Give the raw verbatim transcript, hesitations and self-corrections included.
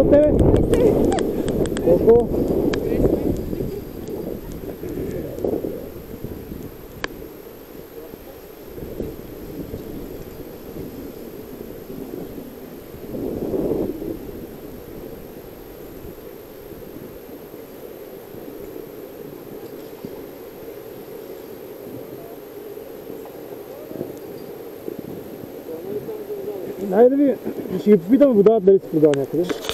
от тебе? Колко? Дай да ви, ще ги попитам водата дали се продава някъде.